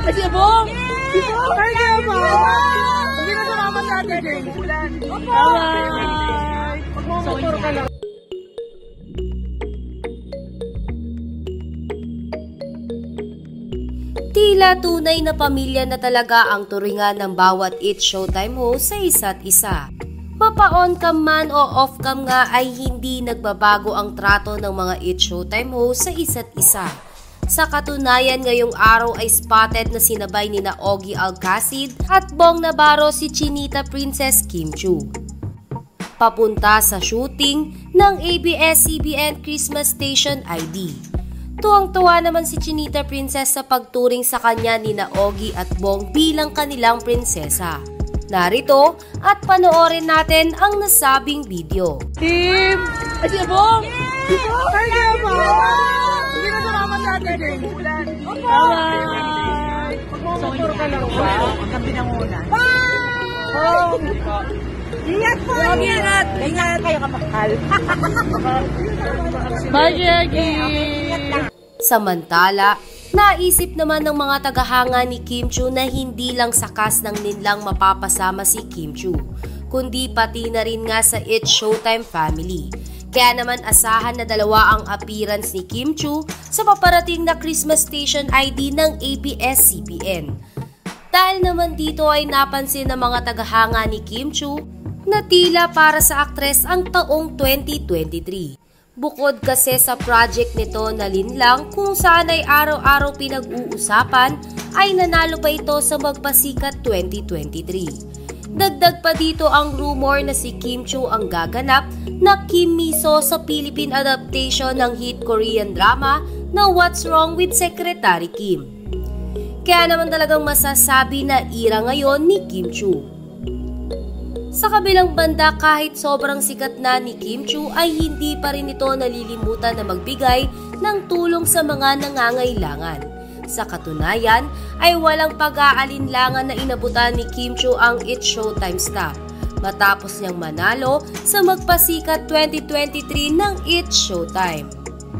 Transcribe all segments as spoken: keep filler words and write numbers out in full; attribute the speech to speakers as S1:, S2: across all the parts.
S1: Kasi Bong! Si Bong! Ay, kaya ba? Hindi na sumama sa atin, Jane. Bye-bye! Magmumotor ka lang.
S2: Tila tunay na pamilya na talaga ang turingan ng bawat It's Showtime host sa isa't isa. Mapa-on cam man o off cam nga ay hindi nagbabago ang trato ng mga It's Showtime host sa isa't isa. Sa katunayan, ngayong araw ay spotted na sinabay ni na Ogie Alcacid at Bong Navarro si Chinita Princess Kim Chiu papunta sa shooting ng A B S C B N Christmas Station I D. Tuwang-tuwa naman si Chinita Princess sa pagturing sa kanya ni na Ogie at Bong bilang kanilang prinsesa. Narito at panoorin natin ang nasabing video.
S1: Team! Ay, si Bong! Si Bong! Ay, kaya ba? Hindi na sumama sa atin, Jane. Bye-bye! Magmumotor ka lang ba? Ang gabi ng ulan. Bong! Ingat po! Ingat! Ingat kayo kamakal. Bye, Jaggy!
S2: Samantala, naisip naman ng mga tagahanga ni Kim Chiu na hindi lang sa cast ng ninlang mapapasama si Kim Chiu, kundi pati na rin nga sa It's Showtime family. Kaya naman asahan na dalawa ang appearance ni Kim Chiu sa paparating na Christmas Station I D ng A B S C B N. Dahil naman dito ay napansin ng mga tagahanga ni Kim Chiu na tila para sa aktres ang taong twenty twenty-three. Bukod kasi sa project nito na linlang kung saan ay araw-araw pinag-uusapan, ay nanalo pa ito sa Magpasikat twenty twenty-three. Dagdag pa dito ang rumor na si Kim Chiu ang gaganap na Kim Miso sa Philippine adaptation ng hit Korean drama na What's Wrong with Secretary Kim. Kaya naman talagang masasabi na ira ngayon ni Kim Chiu. Sa kabilang banda, kahit sobrang sikat na ni Kim Chiu ay hindi pa rin ito nalilimutan na magbigay ng tulong sa mga nangangailangan. Sa katunayan ay walang pag-aalinlangan na inabutan ni Kim Chiu ang It's Showtime staff matapos niyang manalo sa Magpasikat twenty twenty-three ng It's Showtime.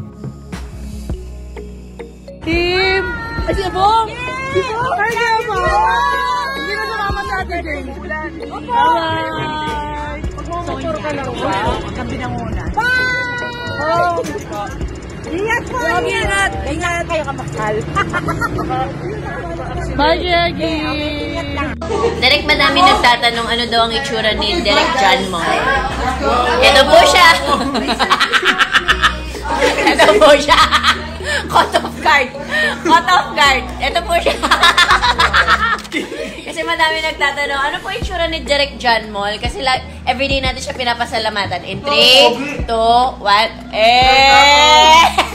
S1: Team! Ay, si Bong! Si Bong! Ay, kaya ba? Hindi na sumama sa atin, Jane. Bye-bye! Magmumotor ka lang ba? Ang gabi ng ulan. Bye! Ingat po! Ingat! Ingat kayo kamakal. Bye, Jaggy!
S3: Direk, madami nagtatanong ano daw ang itsura ni Derek John mo. Ito po siya! Ito po siya! Cut off guard! Cut off guard! Ito po siya! Kasi madami nagtatanong, ano po itsura ni Derek John Mall? Kasi like, everyday natin siya pinapasalamatan. In three, two, one, eh!